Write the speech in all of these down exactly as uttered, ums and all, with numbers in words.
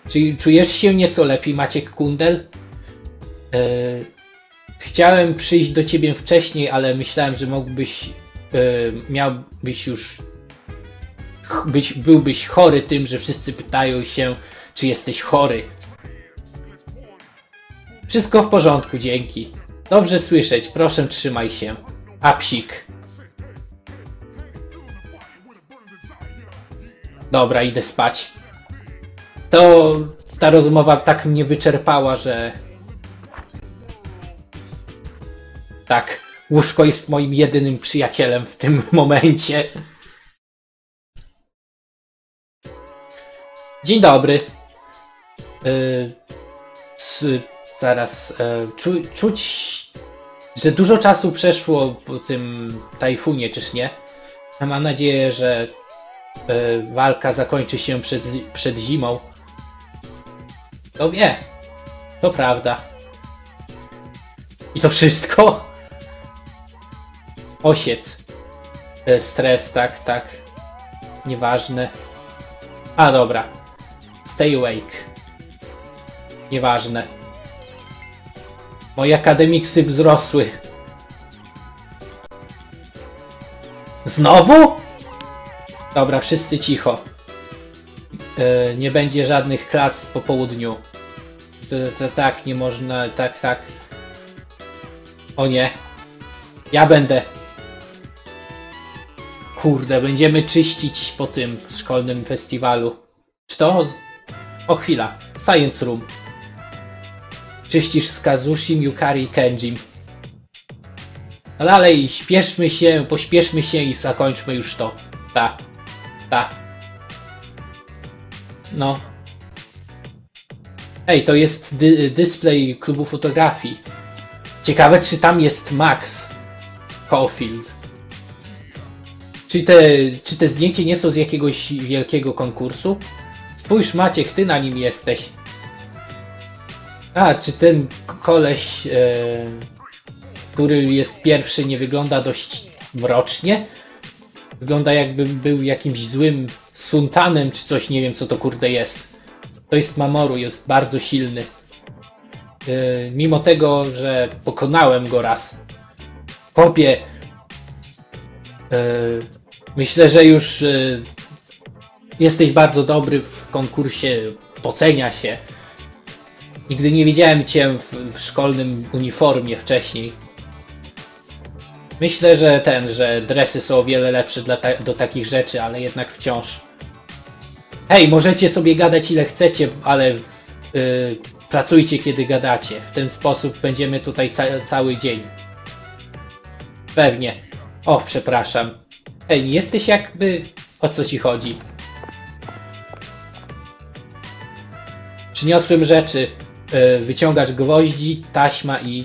Czy czujesz się nieco lepiej, Maciek Kundel? Yy, chciałem przyjść do ciebie wcześniej, ale myślałem, że mógłbyś, yy, miałbyś już, być, byłbyś chory tym, że wszyscy pytają się, czy jesteś chory. Wszystko w porządku, dzięki. Dobrze słyszeć, proszę trzymaj się. A psik. Dobra, idę spać. To ta rozmowa tak mnie wyczerpała, że... Tak, łóżko jest moim jedynym przyjacielem w tym momencie. Dzień dobry. Yy, zaraz, yy, czu, czuć, że dużo czasu przeszło po tym tajfunie, czyż nie? Mam nadzieję, że yy, walka zakończy się przed, przed zimą. To wie, to prawda. I to wszystko? Osied. Yy, stres, tak, tak. Nieważne. A, dobra. Stay awake. Nieważne. Moje akademiksy wzrosły. Znowu? Dobra, wszyscy cicho. Yy, nie będzie żadnych klas po południu. To, to, tak, nie można, tak, tak. O nie. Ja będę. Kurde, będziemy czyścić po tym szkolnym festiwalu. Czy to? O, chwila. Science Room. Czyścisz z Kazushim, Yukari i Kenjim. No dalej, śpieszmy się, pośpieszmy się i zakończmy już to. Ta. Ta. No. Ej, to jest dy display klubu fotografii. Ciekawe, czy tam jest Max Caulfield. Czy te, czy te zdjęcia nie są z jakiegoś wielkiego konkursu? Spójrz, Maciek, ty na nim jesteś. A, czy ten koleś, e, który jest pierwszy, nie wygląda dość mrocznie? Wygląda, jakby był jakimś złym sultanem, czy coś, nie wiem co to kurde jest. To jest Mamoru, jest bardzo silny. E, mimo tego, że pokonałem go raz. Chłopie, e, myślę, że już e, jesteś bardzo dobry w konkursie pocenia się. Nigdy nie widziałem cię w, w szkolnym uniformie wcześniej. Myślę, że ten, że dresy są o wiele lepsze dla ta do takich rzeczy, ale jednak wciąż. Hej, możecie sobie gadać ile chcecie, ale yy, pracujcie kiedy gadacie. W ten sposób będziemy tutaj ca cały dzień. Pewnie. O, przepraszam. Hej, nie jesteś jakby... O co ci chodzi? Przyniosłem rzeczy. Yy, wyciągacz gwoździ, taśma i...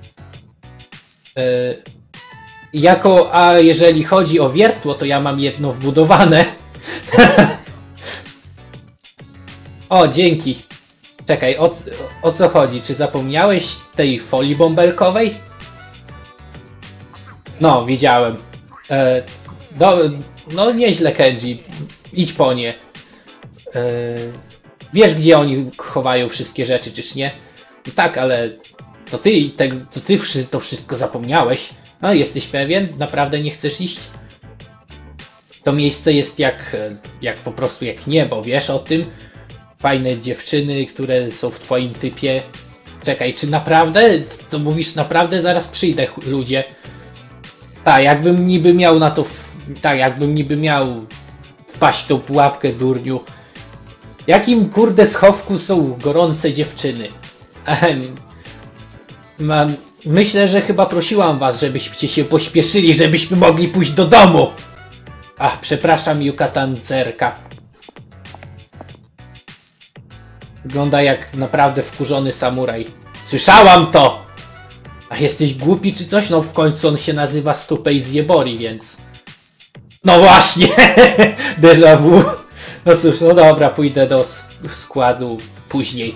Yy, jako... A jeżeli chodzi o wiertło, to ja mam jedno wbudowane. O, dzięki. Czekaj, o, o co chodzi? Czy zapomniałeś tej folii bąbelkowej? No, widziałem. E, do, no, nieźle, Kenji. Idź po nie. E, wiesz, gdzie oni chowają wszystkie rzeczy, czyż nie? Tak, ale to ty, te, to ty to wszystko zapomniałeś. No, jesteś pewien? Naprawdę nie chcesz iść? To miejsce jest jak, jak po prostu jak niebo, wiesz o tym? Fajne dziewczyny, które są w twoim typie. Czekaj, czy naprawdę? To mówisz naprawdę? Zaraz przyjdę, ludzie. Tak, jakbym niby miał na to... Tak, jakbym niby miał wpaść w tą pułapkę, durniu. Jakim kurde schowku są gorące dziewczyny? Ehem. Mam... Myślę, że chyba prosiłam was, żebyście się pośpieszyli, żebyśmy mogli pójść do domu. Ach, przepraszam, Yukatancerka. Wygląda jak naprawdę wkurzony samuraj. Słyszałam to! A jesteś głupi czy coś? No w końcu on się nazywa Stupej Zjebori, więc... No właśnie! Déjà vu. No cóż, no dobra, pójdę do składu później.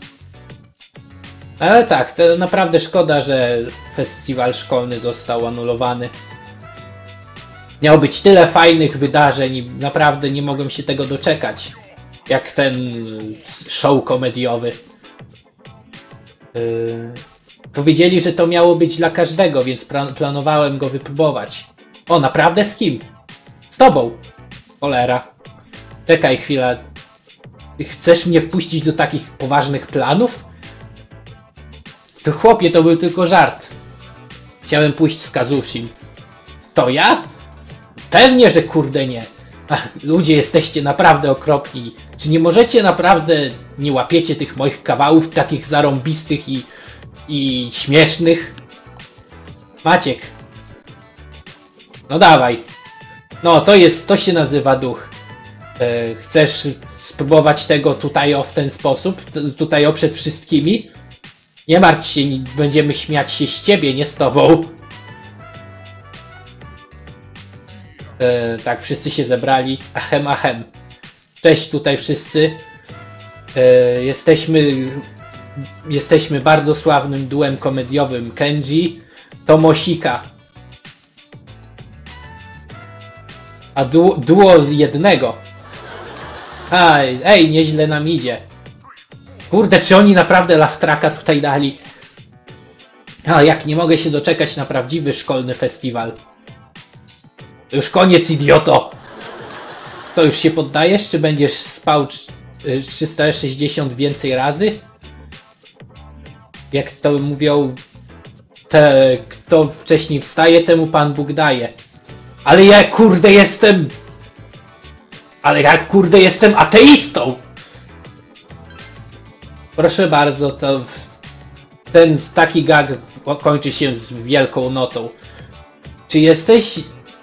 Ale tak, to naprawdę szkoda, że festiwal szkolny został anulowany. Miało być tyle fajnych wydarzeń i naprawdę nie mogłem się tego doczekać. Jak ten show komediowy. Yy... Powiedzieli, że to miało być dla każdego, więc planowałem go wypróbować. O, naprawdę z kim? Z tobą. Cholera. Czekaj chwilę. Chcesz mnie wpuścić do takich poważnych planów? To chłopie, to był tylko żart. Chciałem pójść z Kazushim. To ja? Pewnie, że kurde nie. Ach, ludzie, jesteście naprawdę okropni. Czy nie możecie naprawdę, nie łapiecie tych moich kawałów takich zarąbistych i, i śmiesznych? Maciek. No dawaj. No, to jest, to się nazywa duch. E, chcesz spróbować tego tutaj o w ten sposób? T tutaj o przed wszystkimi? Nie martw się, będziemy śmiać się z ciebie, nie z tobą. E, tak, wszyscy się zebrali. Achem, achem. Cześć tutaj wszyscy. E, jesteśmy... Jesteśmy bardzo sławnym duem komediowym Kenji, Tomosika. A du duo z jednego. Aj, ej, nieźle nam idzie. Kurde, czy oni naprawdę Laftraka tutaj dali? A, jak nie mogę się doczekać na prawdziwy szkolny festiwal. Już koniec, idioto! To już się poddajesz, czy będziesz spał trzysta sześćdziesiąt więcej razy? Jak to mówią, te, kto wcześniej wstaje, temu Pan Bóg daje. Ale ja kurde jestem... Ale ja kurde jestem ateistą! Proszę bardzo, to... Ten taki gag kończy się z wielką notą. Czy jesteś...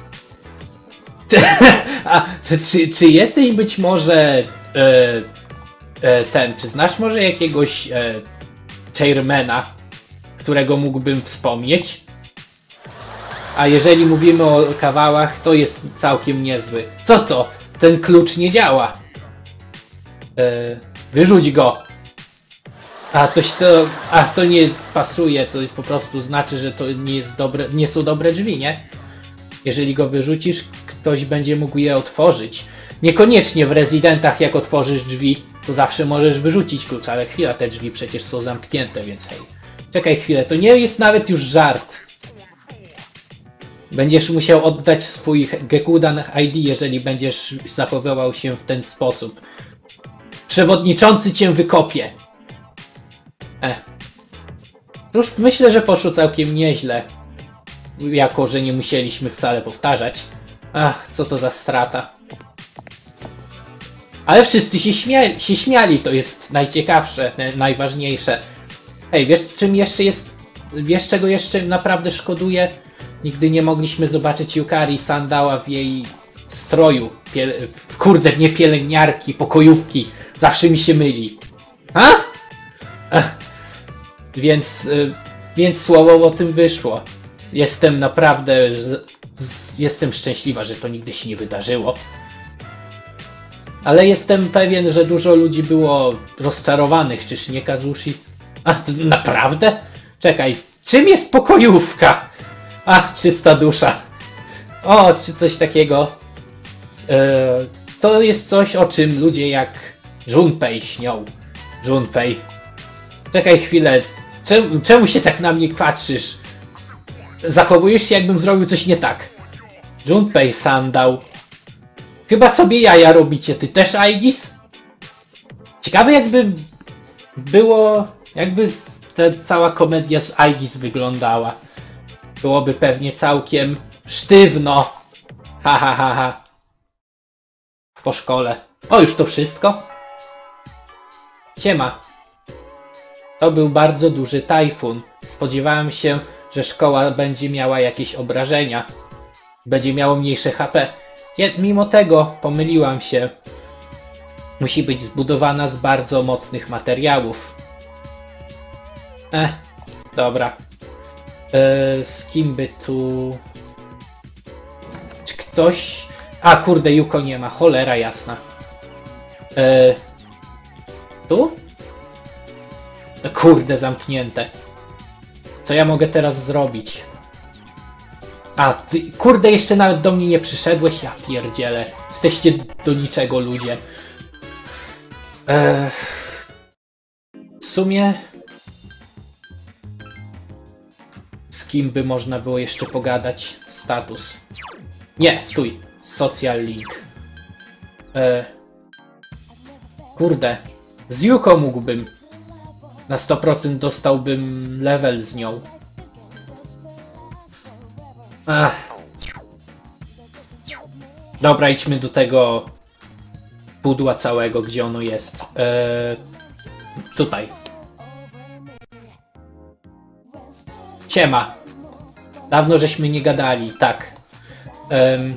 A, czy, czy jesteś być może... E, e, ten, czy znasz może jakiegoś... E, chairmana, którego mógłbym wspomnieć? A jeżeli mówimy o kawałach, to jest całkiem niezły. Co to? Ten klucz nie działa. E, wyrzuć go. A to, to, a to nie pasuje, to po prostu znaczy, że to nie jest dobre, nie są dobre drzwi, nie? Jeżeli go wyrzucisz, ktoś będzie mógł je otworzyć. Niekoniecznie w rezydentach, jak otworzysz drzwi, to zawsze możesz wyrzucić klucz, ale chwila, te drzwi przecież są zamknięte, więc hej. Czekaj chwilę, to nie jest nawet już żart. Będziesz musiał oddać swój Gekudan I D, jeżeli będziesz zachowywał się w ten sposób. Przewodniczący cię wykopie. E. Cóż, myślę, że poszło całkiem nieźle. Jako, że nie musieliśmy wcale powtarzać. Ach, co to za strata. Ale wszyscy się, śmia się śmiali, to jest najciekawsze, najważniejsze. Ej, wiesz czym jeszcze jest... Wiesz czego jeszcze naprawdę szkoduje? Nigdy nie mogliśmy zobaczyć Yukari Sandała w jej stroju. Piel Kurde, nie pielęgniarki, pokojówki. Zawsze mi się myli. A? Ech. Więc... Y więc słowo o tym wyszło. Jestem naprawdę... Z z jestem szczęśliwa, że to nigdy się nie wydarzyło. Ale jestem pewien, że dużo ludzi było rozczarowanych, czyż nie, Kazushi? A, naprawdę? Czekaj, czym jest pokojówka? A, czysta dusza. O, czy coś takiego. Eee, to jest coś, o czym ludzie jak Junpei śnią. Junpei. Czekaj chwilę, czemu, czemu się tak na mnie patrzysz? Zachowujesz się, jakbym zrobił coś nie tak. Junpei Sandał. Chyba sobie jaja robicie. Ty też, Aigis? Ciekawe jakby było... Jakby ta cała komedia z Aigis wyglądała. Byłoby pewnie całkiem sztywno. Ha, ha, ha, ha. Po szkole. O, już to wszystko? Siema. To był bardzo duży tajfun. Spodziewałem się, że szkoła będzie miała jakieś obrażenia. Będzie miało mniejsze H P. Mimo tego pomyliłam się. Musi być zbudowana z bardzo mocnych materiałów. Eh, dobra. E, z kim by tu... Czy ktoś... A kurde, Yuko nie ma. Cholera jasna. E, tu? Kurde, zamknięte. Co ja mogę teraz zrobić? A, ty, kurde, jeszcze nawet do mnie nie przyszedłeś? Ja pierdzielę. Jesteście do niczego, ludzie. Eee, w sumie z kim by można było jeszcze pogadać? Status. Nie, stój. Social link. Eee, kurde. Z Yuko mógłbym. Na sto procent dostałbym level z nią. Ach. Dobra, idźmy do tego pudła całego, gdzie ono jest. Eee, tutaj. Siema. Dawno żeśmy nie gadali, tak. Ehm,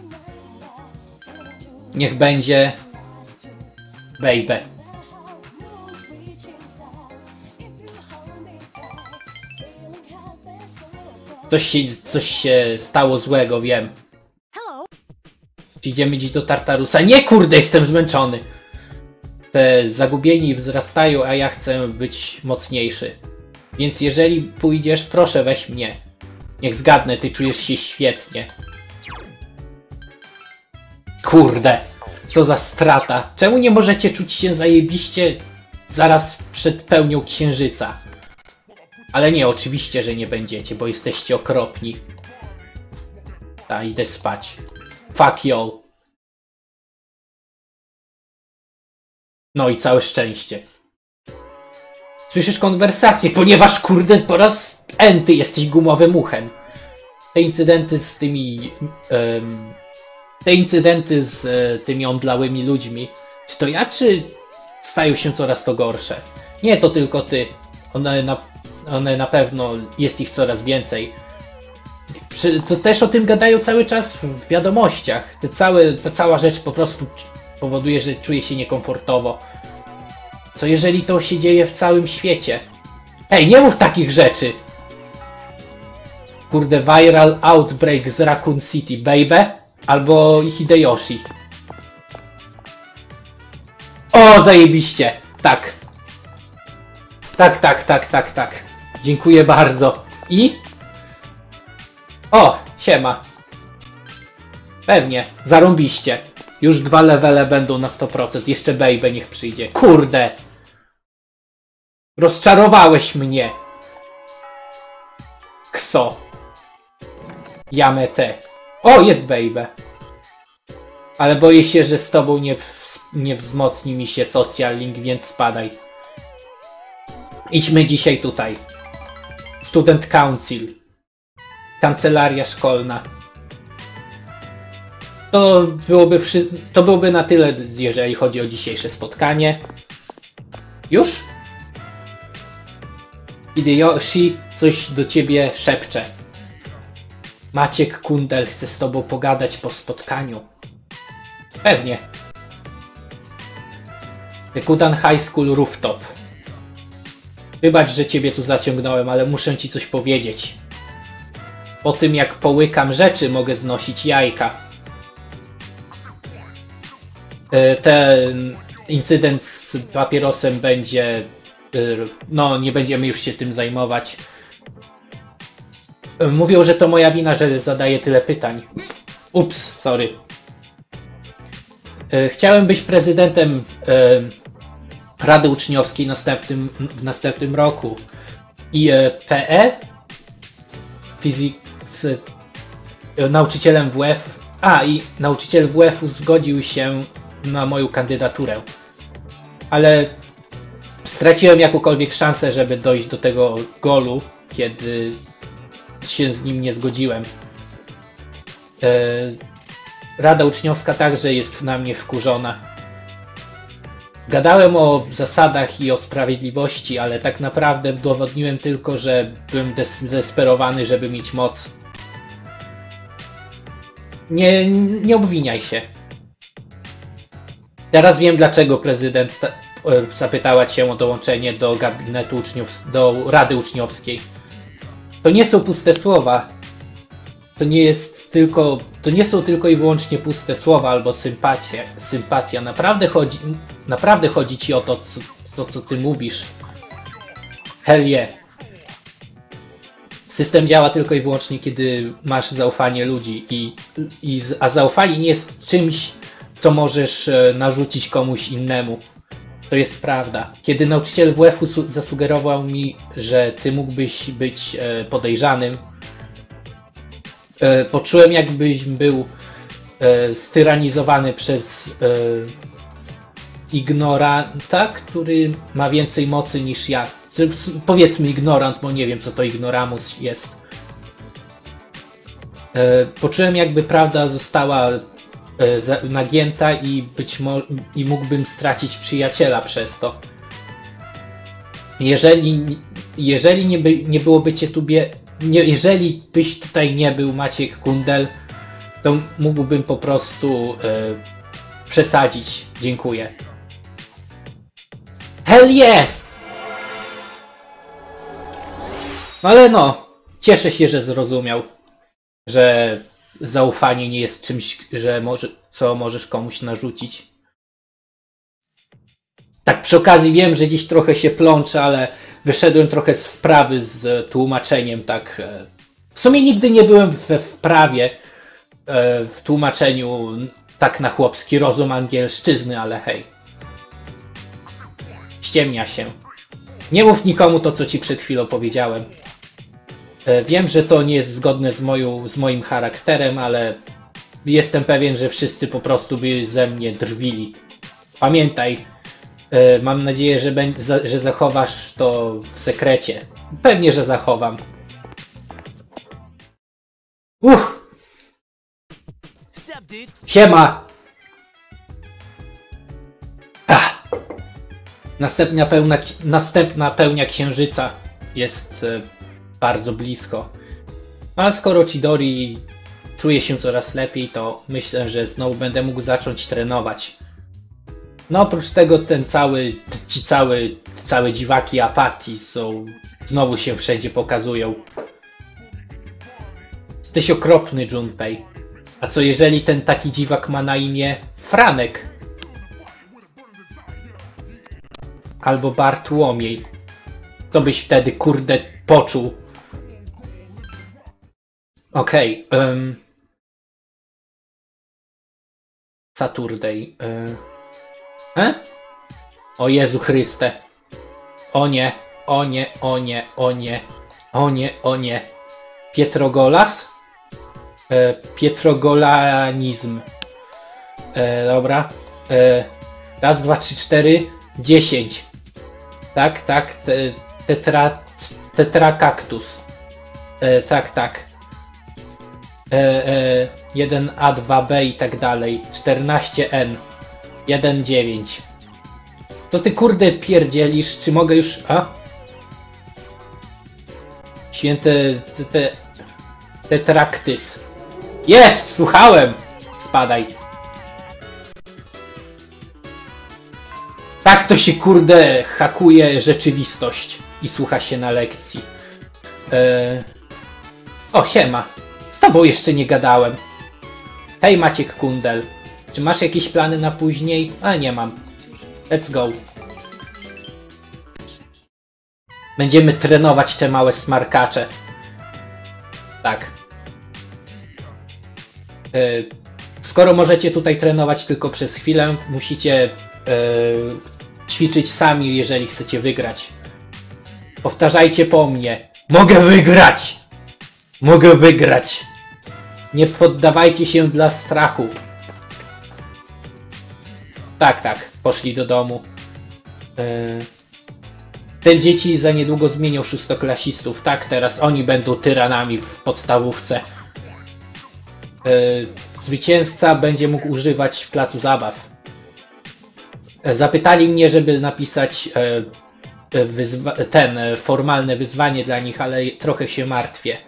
niech będzie baby. Coś się, coś się stało złego, wiem. Idziemy dziś do Tartarusa. Nie, kurde, jestem zmęczony. Te zagubieni wzrastają, a ja chcę być mocniejszy. Więc jeżeli pójdziesz, proszę weź mnie. Niech zgadnę, ty czujesz się świetnie. Kurde, co za strata. Czemu nie możecie czuć się zajebiście zaraz przed pełnią księżyca? Ale nie, oczywiście, że nie będziecie, bo jesteście okropni. Ta, idę spać. Fuck y'all. No i całe szczęście. Słyszysz konwersację, ponieważ kurde po raz enty jesteś gumowym uchem. Te incydenty z tymi... Um, te incydenty z e, tymi omdlałymi ludźmi. Czy to ja, czy stają się coraz to gorsze? Nie, to tylko ty. One na, one na pewno, jest ich coraz więcej. Przy, to też o tym gadają cały czas w wiadomościach. Te całe, ta cała rzecz po prostu powoduje, że czuję się niekomfortowo. Co jeżeli to się dzieje w całym świecie? Ej, nie mów takich rzeczy! Kurde, viral outbreak z Raccoon City, baby? Albo Hideyoshi. O, zajebiście! Tak. Tak, tak, tak, tak, tak. Dziękuję bardzo. I? O, siema. Pewnie, zarąbiście. Już dwa levele będą na sto procent. Jeszcze baby niech przyjdzie. Kurde! Rozczarowałeś mnie. Kso. Jamete. O, jest baby. Ale boję się, że z tobą nie, nie wzmocni mi się social link, więc spadaj. Idźmy dzisiaj tutaj. Student Council. Kancelaria szkolna. To byłoby, wszy... to byłoby na tyle, jeżeli chodzi o dzisiejsze spotkanie. Już? Hideyoshi coś do ciebie szepcze. Maciek Kundel chce z tobą pogadać po spotkaniu. Pewnie. Rikudan High School Rooftop. Wybacz, że ciebie tu zaciągnąłem, ale muszę ci coś powiedzieć. Po tym jak połykam rzeczy, mogę znosić jajka. Ten incydent z papierosem będzie... No, nie będziemy już się tym zajmować. Mówią, że to moja wina, że zadaję tyle pytań. Ups, sorry. Chciałem być prezydentem Rady Uczniowskiej następnym, w następnym roku. I P E? Fizyk... Nauczycielem W F... A, i nauczyciel W F-u zgodził się na moją kandydaturę. Ale straciłem jakąkolwiek szansę, żeby dojść do tego golu, kiedy się z nim nie zgodziłem. Rada Uczniowska także jest na mnie wkurzona. Gadałem o zasadach i o sprawiedliwości, ale tak naprawdę udowodniłem tylko, że byłem zdesperowany, żeby mieć moc. Nie, nie obwiniaj się. Teraz wiem, dlaczego prezydent zapytała cię o dołączenie do gabinetu uczniów, do Rady Uczniowskiej. To nie są puste słowa. To nie jest tylko, to nie są tylko i wyłącznie puste słowa albo sympatia. Sympatia. Naprawdę chodzi, naprawdę chodzi ci o to, co, to, co ty mówisz. Hell yeah. System działa tylko i wyłącznie, kiedy masz zaufanie ludzi, i, i, a zaufanie nie jest czymś, co możesz narzucić komuś innemu. To jest prawda. Kiedy nauczyciel W F-u zasugerował mi, że ty mógłbyś być e, podejrzanym, e, poczułem, jakbyś był e, styranizowany przez e, ignoranta, który ma więcej mocy niż ja. Powiedzmy ignorant, bo nie wiem, co to ignoramus jest. E, poczułem, jakby prawda została nagięta i być może i mógłbym stracić przyjaciela przez to. Jeżeli, jeżeli nie, by, nie byłoby cię tu bie, nie, jeżeli byś tutaj nie był, Maciek Kundel, to mógłbym po prostu e, przesadzić. Dziękuję. Hell yeah! Ale no, cieszę się, że zrozumiał, że zaufanie nie jest czymś, że może, co możesz komuś narzucić. Tak przy okazji wiem, że dziś trochę się plączę, ale wyszedłem trochę z wprawy z tłumaczeniem, tak. W sumie nigdy nie byłem we wprawie w tłumaczeniu tak na chłopski rozum angielszczyzny, ale hej. Ściemnia się. Nie mów nikomu to, co ci przed chwilą powiedziałem. Wiem, że to nie jest zgodne z, moją, z moim charakterem, ale jestem pewien, że wszyscy po prostu by ze mnie drwili. Pamiętaj, mam nadzieję, że, że zachowasz to w sekrecie. Pewnie, że zachowam. Uff! Siema! Ach. Następna, pełna, następna pełnia księżyca jest bardzo blisko. Ale skoro Chidori czuje się coraz lepiej, to myślę, że znowu będę mógł zacząć trenować. No oprócz tego ten cały, ci cały, całe dziwaki apatii są, znowu się wszędzie pokazują. Jesteś okropny, Junpei. A co jeżeli ten taki dziwak ma na imię Franek? Albo Bartłomiej. Co byś wtedy, kurde, poczuł? Okej. Okay, um... Saturday. Y... E? O Jezu Chryste. O nie, o nie, o nie, o nie, o nie, o nie. Pietrogolas? E, Pietrogolanizm. E, dobra. E, raz, dwa, trzy, cztery, dziesięć. Tak, tak. Te, tetra, tetrakaktus. E, tak, tak. E, e, jeden A, dwa B i tak dalej. czternaście N. jeden dziewięć. Co ty kurde pierdzielisz? Czy mogę już... A? Święte... Te... te tetraktys. Jest! Słuchałem! Spadaj. Tak to się kurde hakuje rzeczywistość i słucha się na lekcji. Eee... O, siema. Z tobą jeszcze nie gadałem. Hej Maciek Kundel. Czy masz jakieś plany na później? A nie mam. Let's go. Będziemy trenować te małe smarkacze. Tak. Yy, skoro możecie tutaj trenować tylko przez chwilę, musicie yy, ćwiczyć sami, jeżeli chcecie wygrać. Powtarzajcie po mnie. Mogę wygrać! Mogę wygrać! Nie poddawajcie się dla strachu. Tak, tak. Poszli do domu. Yy. Te dzieci za niedługo zmienią szóstoklasistów. Tak, teraz oni będą tyranami w podstawówce. Yy. Zwycięzca będzie mógł używać placu zabaw. Yy. Zapytali mnie, żeby napisać yy, wyzwa ten yy, formalne wyzwanie dla nich, ale trochę się martwię.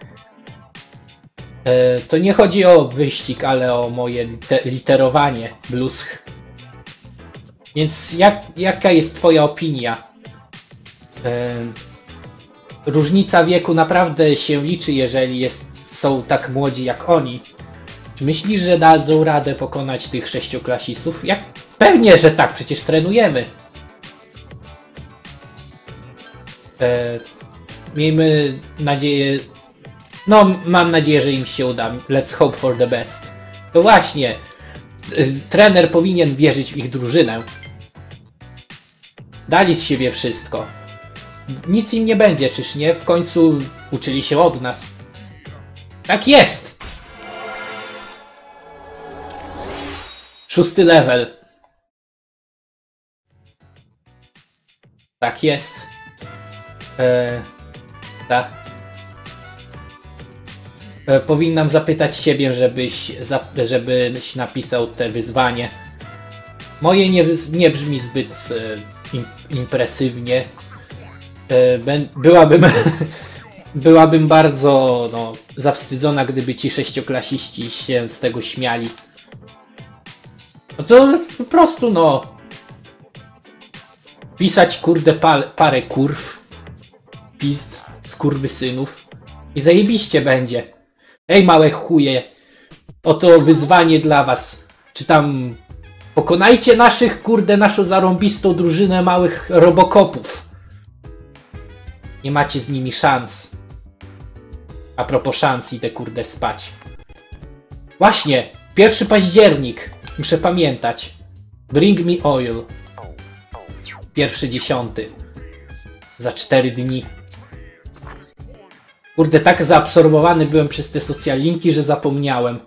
Yy. To nie chodzi o wyścig, ale o moje liter literowanie blusk. Więc jak, jaka jest twoja opinia? Yy, różnica wieku naprawdę się liczy, jeżeli jest, są tak młodzi jak oni. Czy myślisz, że dadzą radę pokonać tych sześcioklasistów? Jak? Pewnie, że tak, przecież trenujemy. Yy, miejmy nadzieję... No, mam nadzieję, że im się uda. Let's hope for the best. To właśnie, yy, trener powinien wierzyć w ich drużynę. Dali z siebie wszystko. Nic im nie będzie, czyż nie? W końcu uczyli się od nas. Tak jest! Szósty level. Tak jest. Eee, tak. Eee, powinnam zapytać siebie, żebyś, żebyś napisał te wyzwanie. Moje nie, nie brzmi zbyt e, im, impresywnie. E, ben, byłabym, byłabym bardzo no, zawstydzona, gdyby ci sześcioklasiści się z tego śmiali. No to po prostu no... Pisać kurde pa, parę kurw. Pizd, skurwysynów. I zajebiście będzie. Ej małe chuje. Oto wyzwanie dla was. Czy tam... Pokonajcie naszych, kurde, naszą zarąbistą drużynę małych robokopów. Nie macie z nimi szans. A propos szans, idę kurde spać. Właśnie, pierwszy październik. Muszę pamiętać. Bring me oil. Pierwszy dziesiąty. Za cztery dni. Kurde, tak zaabsorbowany byłem przez te social linki, że zapomniałem.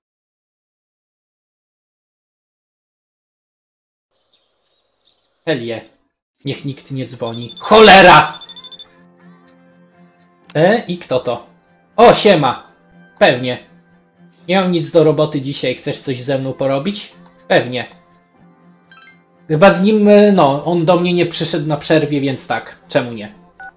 Helie. Niech nikt nie dzwoni. Cholera! E, i kto to? O, siema. Pewnie. Nie mam nic do roboty dzisiaj. Chcesz coś ze mną porobić? Pewnie. Chyba z nim, no, on do mnie nie przyszedł na przerwie, więc tak. Czemu nie?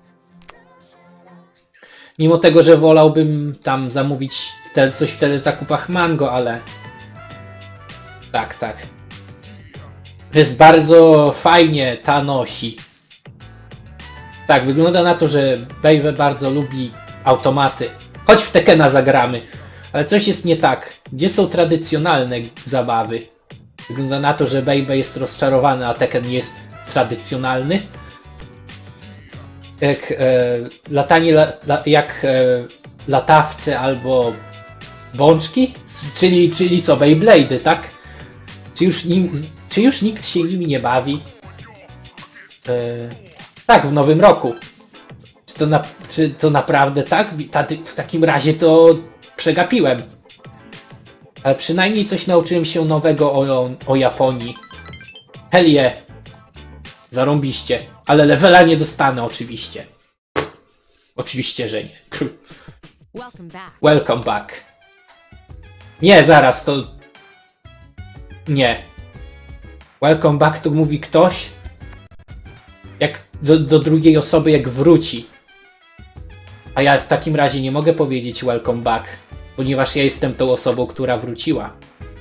Mimo tego, że wolałbym tam zamówić te, coś w telezakupach Mango, ale... Tak, tak. Jest bardzo fajnie ta nosi. Tak, wygląda na to, że Baby bardzo lubi automaty. Chodź w Tekena zagramy. Ale coś jest nie tak. Gdzie są tradycjonalne zabawy? Wygląda na to, że Baby jest rozczarowany, a Tekken jest tradycjonalny. Jak e, latanie, la, la, jak e, latawce albo bączki? Czyli, czyli co, Beyblade'y, tak? Czy już, nim, czy już nikt się nimi nie bawi? E, tak, w nowym roku. Czy to, na, czy to naprawdę tak? W takim razie to przegapiłem. Ale przynajmniej coś nauczyłem się nowego o, o Japonii. Helie. Zarąbiście. Ale levela nie dostanę oczywiście. Oczywiście, że nie. Welcome back. Welcome back. Nie, zaraz, to... Nie. Welcome back to mówi ktoś, jak do, do drugiej osoby, jak wróci. A ja w takim razie nie mogę powiedzieć welcome back, ponieważ ja jestem tą osobą, która wróciła.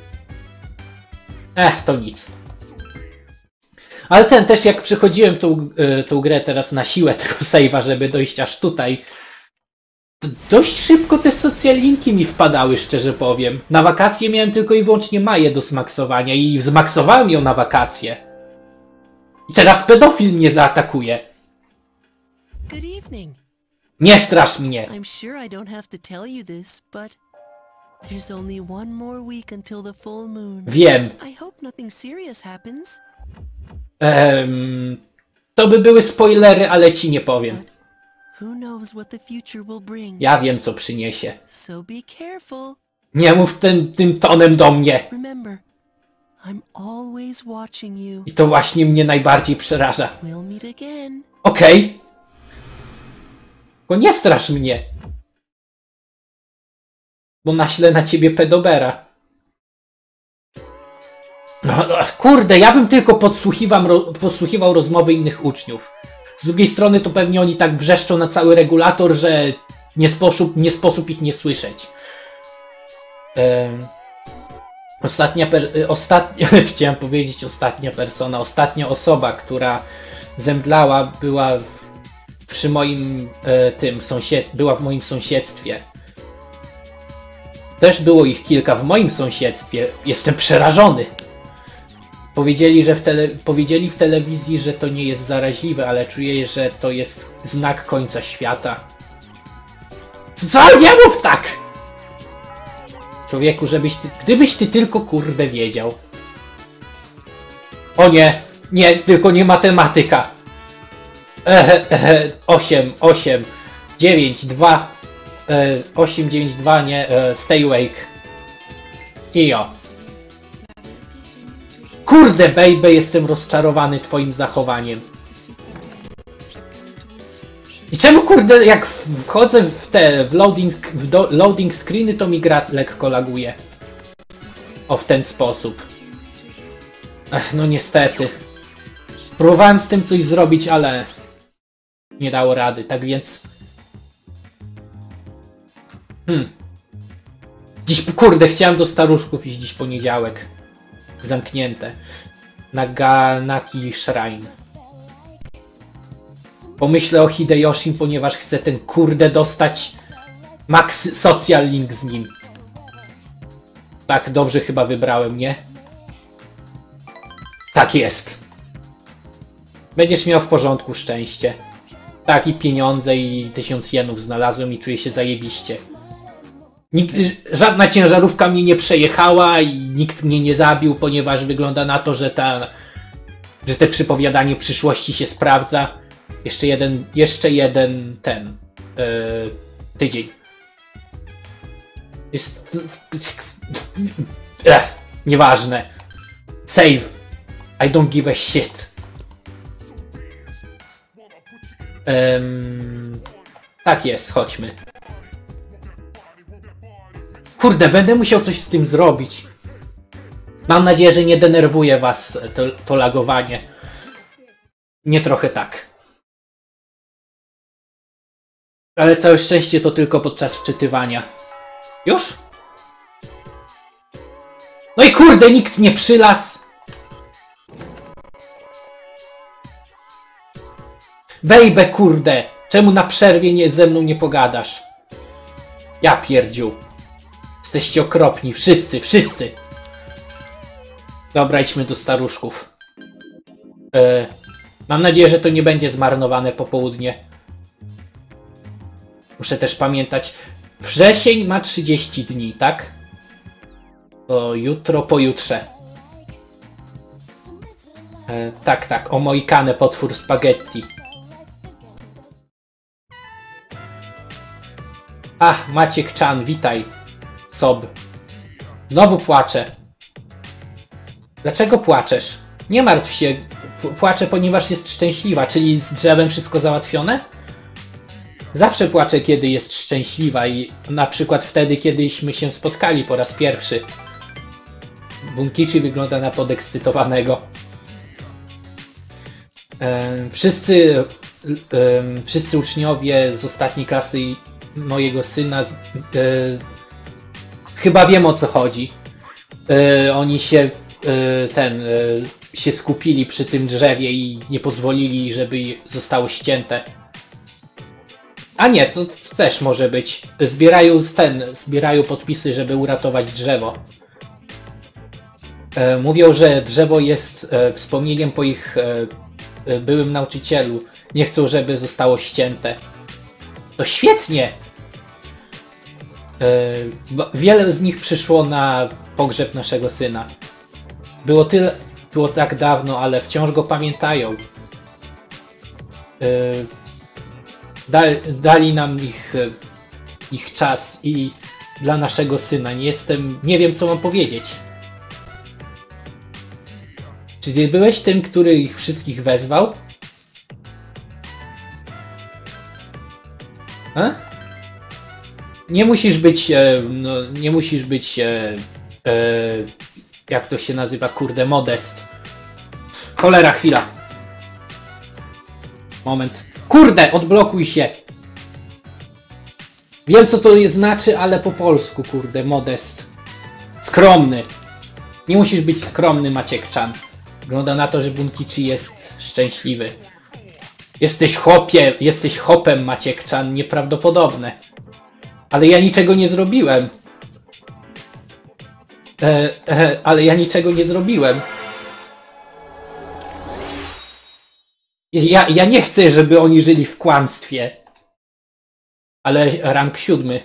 Ech, to nic. Ale ten też, jak przechodziłem tą, yy, tą grę teraz na siłę tego save'a, żeby dojść aż tutaj, to dość szybko te social linki mi wpadały, szczerze powiem. Na wakacje miałem tylko i wyłącznie Maję do zmaksowania i zmaksowałem ją na wakacje. I teraz pedofil mnie zaatakuje. Good evening. Nie strasz mnie. I'm sure I don't have to tell you this, but there's only one more week until the full moon. Wiem. I hope nothing serious happens. Ehm, to by były spoilery, ale ci nie powiem. Who knows what the future will bring? Ja wiem, co przyniesie. So be careful. Nie mów ten, tym tonem do mnie. Remember, I'm always watching you. I to właśnie mnie najbardziej przeraża. We'll meet again. Okej. Okay. Tylko nie strasz mnie. Bo naślę na ciebie pedobera. No, no, kurde, ja bym tylko podsłuchiwał, ro, podsłuchiwał rozmowy innych uczniów. Z drugiej strony to pewnie oni tak wrzeszczą na cały regulator, że nie sposób, nie sposób ich nie słyszeć. Ehm, ostatnia, per, ostatnia chciałem powiedzieć ostatnia persona, ostatnia osoba, która zemdlała, była w, przy moim e, tym sąsied, była w moim sąsiedztwie. Też było ich kilka w moim sąsiedztwie. Jestem przerażony. Powiedzieli, że w tele, powiedzieli w telewizji, że to nie jest zaraźliwe, ale czuję, że to jest znak końca świata. Co? Nie mów tak! Człowieku, żebyś ty, gdybyś ty tylko kurde wiedział. O nie, nie, tylko nie matematyka. E, e, osiem, osiem, dziewięć, dwa, e, osiem, dziewięć, dwa, nie, e, stay awake. I jo. Kurde, baby, jestem rozczarowany twoim zachowaniem. I czemu, kurde, jak wchodzę w te w loading, w do, loading screeny, to mi gra lekko laguje. O, w ten sposób. Ech, no niestety. Próbowałem z tym coś zrobić, ale nie dało rady, tak więc... Hmm. Dziś, kurde, chciałem do staruszków iść dziś poniedziałek. Zamknięte. Naganaki Shrine. Pomyślę o Hideyoshim, ponieważ chcę ten, kurde, dostać max social link z nim. Tak, dobrze chyba wybrałem, nie? Tak jest. Będziesz miał w porządku szczęście. Tak, i pieniądze, i tysiąc jenów znalazłem i czuję się zajebiście. Nikt, żadna ciężarówka mnie nie przejechała i nikt mnie nie zabił, ponieważ wygląda na to, że ta, że te przypowiadanie przyszłości się sprawdza. Jeszcze jeden, jeszcze jeden ten yy, tydzień. Jest... Ech, nieważne. Save. I don't give a shit. Um, tak jest, chodźmy. Kurde, będę musiał coś z tym zrobić. Mam nadzieję, że nie denerwuje was to, to lagowanie. Nie trochę tak. Ale całe szczęście to tylko podczas wczytywania. Już? No i kurde, nikt nie przylazł. Bejbe, kurde. Czemu na przerwie nie, ze mną nie pogadasz? Ja pierdziu. Jesteście okropni. Wszyscy, wszyscy. Dobra, idźmy do staruszków. Yy, mam nadzieję, że to nie będzie zmarnowane popołudnie. Muszę też pamiętać. Wrzesień ma trzydzieści dni, tak? To jutro, pojutrze. Yy, tak, tak. O Moikane, potwór spaghetti. Ach, Maciek Chan, witaj. Sob. Znowu płaczę. Dlaczego płaczesz? Nie martw się. Płaczę, ponieważ jest szczęśliwa. Czyli z drzewem wszystko załatwione? Zawsze płaczę, kiedy jest szczęśliwa i na przykład wtedy, kiedyśmy się spotkali po raz pierwszy. Bunkichi wygląda na podekscytowanego. Ehm, wszyscy, ehm, wszyscy uczniowie z ostatniej klasy mojego syna z, e, chyba wiem, o co chodzi. E, oni się e, ten e, się skupili przy tym drzewie i nie pozwolili, żeby zostało ścięte. A nie, to, to też może być. Zbierają ten, zbierają podpisy, żeby uratować drzewo. E, mówią, że drzewo jest e, wspomnieniem po ich e, e, byłym nauczycielu. Nie chcą, żeby zostało ścięte. To świetnie! Yy, wiele z nich przyszło na pogrzeb naszego syna. Było tyle, było tak dawno, ale wciąż go pamiętają. Yy, da, dali nam ich, ich czas i dla naszego syna. Nie jestem, nie wiem, co mam powiedzieć. Czy ty byłeś tym, który ich wszystkich wezwał? A? Nie musisz być, e, no, nie musisz być, e, e, jak to się nazywa, kurde, modest. Cholera, chwila. Moment. Kurde, odblokuj się. Wiem, co to jest, znaczy, ale po polsku, kurde, modest. Skromny. Nie musisz być skromny, Maciek Chan. Wygląda na to, że Bunkichi jest szczęśliwy. Jesteś chłopie, jesteś chopem, Maciek Chan, nieprawdopodobne. Ale ja niczego nie zrobiłem. E, e, ale ja niczego nie zrobiłem. Ja, ja nie chcę, żeby oni żyli w kłamstwie. Ale rank siódmy.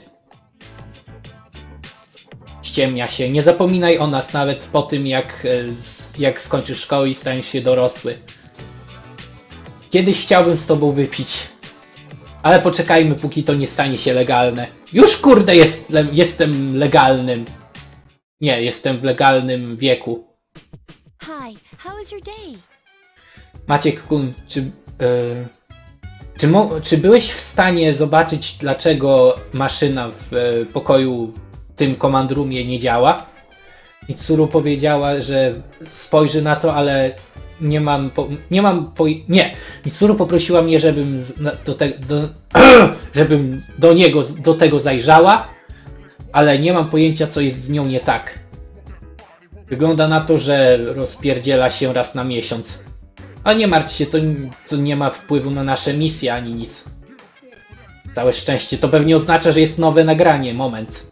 Ściemnia się. Nie zapominaj o nas nawet po tym, jak, jak skończysz szkołę i staniesz się dorosły. Kiedyś chciałbym z tobą wypić. Ale poczekajmy, póki to nie stanie się legalne. Już kurde jest, le, jestem legalnym. Nie, jestem w legalnym wieku. Hi, how was your day? Maciek Kun, czy... Yy, czy, mo, czy byłeś w stanie zobaczyć, dlaczego maszyna w yy, pokoju w tym command roomie nie działa? Mitsuru powiedziała, że spojrzy na to, ale nie mam... Po, nie mam... Po, nie! Mitsuru poprosiła mnie, żebym z, do, te, do, żebym do niego, do tego zajrzała, ale nie mam pojęcia, co jest z nią nie tak. Wygląda na to, że rozpierdziela się raz na miesiąc. A nie martw się, to, to nie ma wpływu na nasze misje ani nic. Całe szczęście. To pewnie oznacza, że jest nowe nagranie. Moment.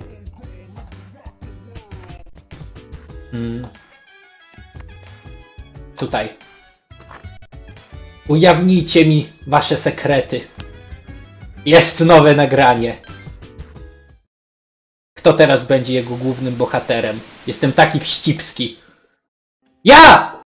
Hmm. Tutaj. Ujawnijcie mi wasze sekrety. Jest nowe nagranie. Kto teraz będzie jego głównym bohaterem? Jestem taki wścibski. Ja!